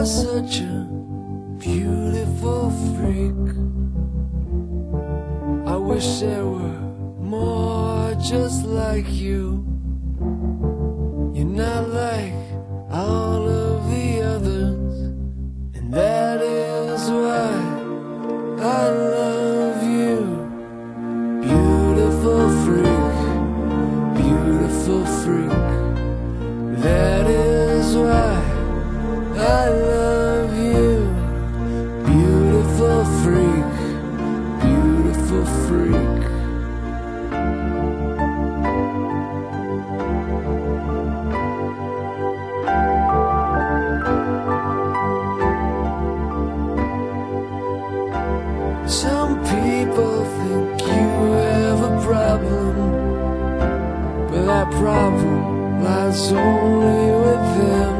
such a beautiful freak. I wish there were more just like you. You're not like all of the others, and that is why I love you. Beautiful freak, beautiful freak. That is why I love you. Beautiful freak, beautiful freak. Some people think you have a problem, but that problem lies only with them.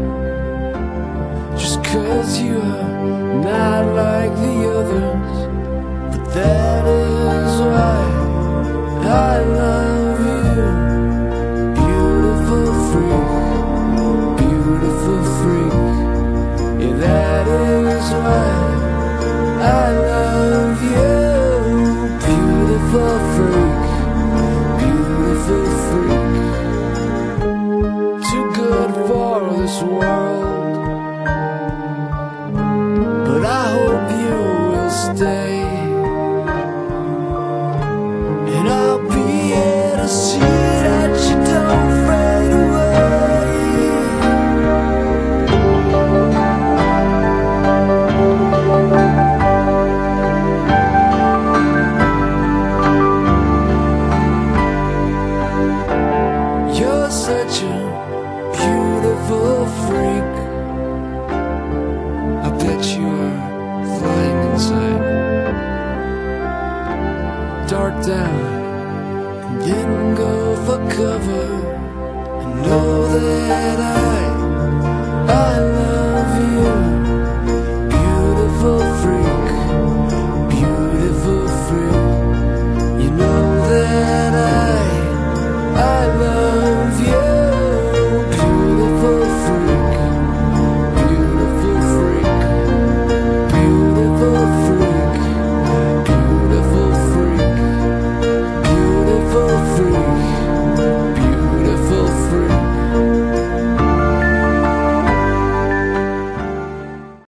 Just 'cause you are not like the others, but that is why I love you. Beautiful freak, beautiful freak. Yeah, that is why I love you. Beautiful freak, beautiful freak. Too good for this world, but I hope you will stay, and I'll be here to see that you don't fade away. You're such a beautiful freak. I bet you're flying inside. Dark down and then go for cover, and know that I